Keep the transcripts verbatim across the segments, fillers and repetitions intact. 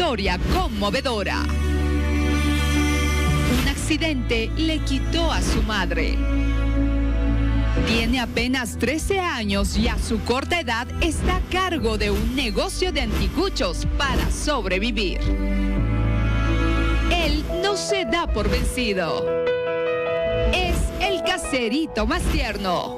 historia conmovedora. Un accidente le quitó a su madre. Tiene apenas trece años y a su corta edad está a cargo de un negocio de anticuchos para sobrevivir. Él no se da por vencido. Es el caserito más tierno.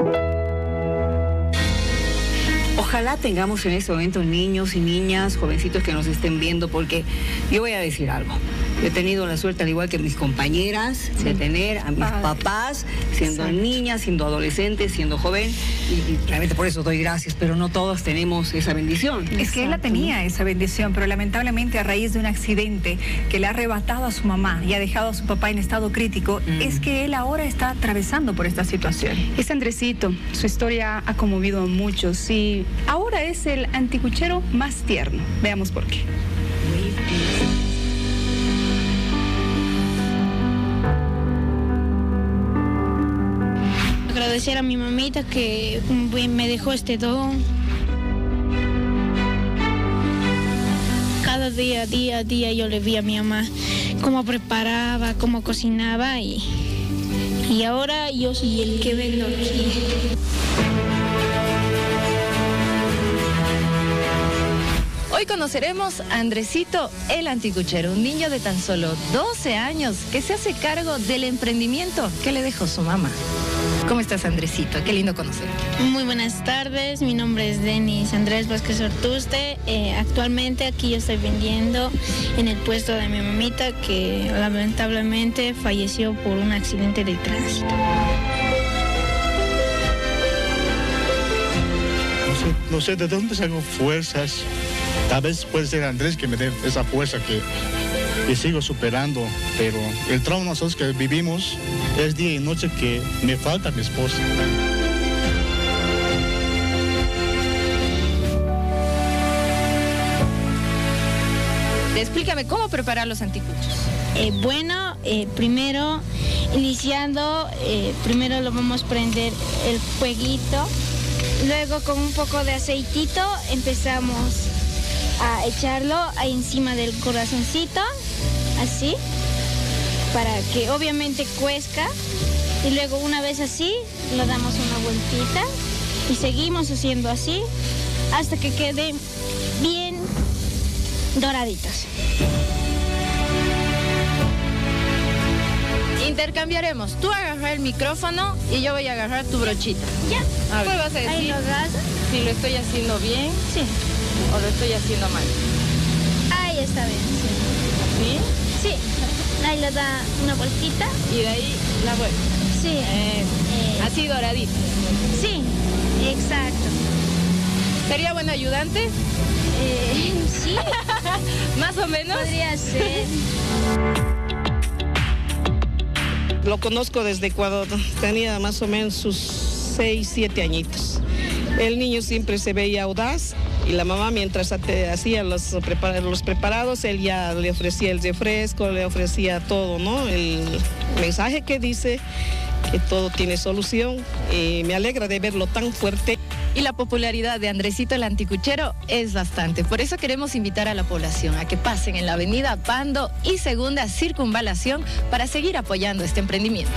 Ojalá tengamos en este momento niños y niñas, jovencitos que nos estén viendo, porque yo voy a decir algo. Yo he tenido la suerte, al igual que mis compañeras, sí, de tener a mis Padre. papás, siendo Exacto. niñas, siendo adolescentes, siendo joven, y, y realmente por eso doy gracias, pero no todos tenemos esa bendición. Es Exacto. que él la tenía, esa bendición, pero lamentablemente a raíz de un accidente que le ha arrebatado a su mamá y ha dejado a su papá en estado crítico, mm. es que él ahora está atravesando por esta situación. Es Andresito, su historia ha conmovido a muchos y ahora es el anticuchero más tierno. Veamos por qué. Agradecer a mi mamita que me dejó este don. Cada día, día a día yo le vi a mi mamá cómo preparaba, cómo cocinaba y, y ahora yo soy el que vendo aquí. Hoy conoceremos a Andresito el Anticuchero, un niño de tan solo doce años que se hace cargo del emprendimiento que le dejó su mamá. ¿Cómo estás, Andresito? Qué lindo conocerte. Muy buenas tardes, mi nombre es Denis Andrés Vázquez Ortuste. Eh, actualmente aquí yo estoy vendiendo en el puesto de mi mamita que lamentablemente falleció por un accidente de tránsito. No sé, no sé de dónde saco fuerzas. Tal vez puede ser Andrés que me dé esa fuerza que, que sigo superando, pero el trauma nosotros que vivimos es día y noche que me falta mi esposa. Explícame, ¿cómo preparar los anticuchos? Eh, bueno, eh, primero, iniciando, eh, primero lo vamos a prender el fueguito, luego con un poco de aceitito empezamos a echarlo ahí encima del corazoncito, así, para que obviamente cuezca, y luego una vez así, lo damos una vueltita y seguimos haciendo así hasta que queden bien doraditos. Intercambiaremos, tú agarras el micrófono y yo voy a agarrar tu brochita. Ya. A ver, ¿me vas a decir ahí lo agarras. Si lo estoy haciendo bien? Sí. ¿O lo estoy haciendo mal? Ahí está bien, sí. ¿Sí? Sí. Ahí le da una vueltita. Y de ahí la vuelta. Sí. Eh, eh. Así doradito. Sí, exacto. ¿Sería buen ayudante? Eh, sí. ¿Más o menos? Podría ser. Lo conozco desde cuando tenía más o menos sus seis, siete añitos. El niño siempre se veía audaz y la mamá mientras hacía los, prepar los preparados, él ya le ofrecía el refresco, le ofrecía todo, ¿no? El mensaje que dice que todo tiene solución y me alegra de verlo tan fuerte. Y la popularidad de Andresito el Anticuchero es bastante. Por eso queremos invitar a la población a que pasen en la avenida Pando y Segunda Circunvalación para seguir apoyando este emprendimiento.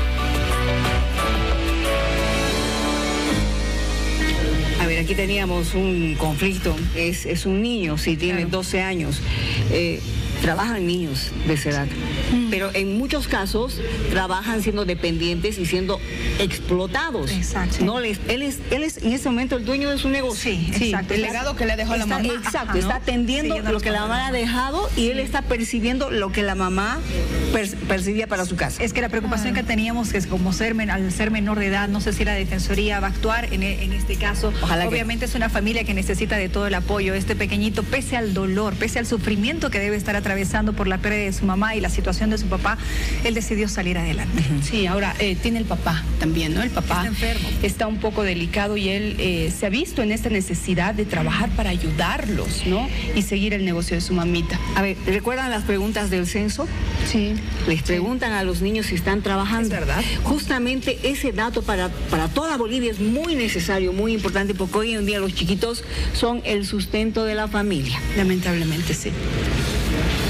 A ver, aquí teníamos un conflicto. Es, es un niño, si tiene claro. doce años. Eh, trabajan niños de esa edad. Mm. Pero en muchos casos trabajan siendo dependientes y siendo explotados. Exacto. No, les, él, es, él es en ese momento el dueño de su negocio. Sí, sí exacto. El legado que le dejó está, la mamá. Exacto, Ajá, está ¿no? atendiendo Siguiendo lo que la mamá le ha dejado y sí. él está percibiendo lo que la mamá per, percibía para su casa. Es que la preocupación ah. que teníamos es como ser, al ser menor de edad, no sé si la defensoría va a actuar en, en este caso. Ojalá Obviamente que... es una familia que necesita de todo el apoyo. Este pequeñito, pese al dolor, pese al sufrimiento que debe estar atravesando, atravesando por la pérdida de su mamá y la situación de su papá, él decidió salir adelante. Sí, ahora eh, tiene el papá también, ¿no? El papá está enfermo, está un poco delicado y él eh, se ha visto en esta necesidad de trabajar para ayudarlos, ¿no? Y seguir el negocio de su mamita. A ver, ¿recuerdan las preguntas del censo? Sí. Les preguntan a los niños si están trabajando. Es verdad. Justamente ese dato para, para toda Bolivia es muy necesario, muy importante, porque hoy en día los chiquitos son el sustento de la familia. Lamentablemente, sí.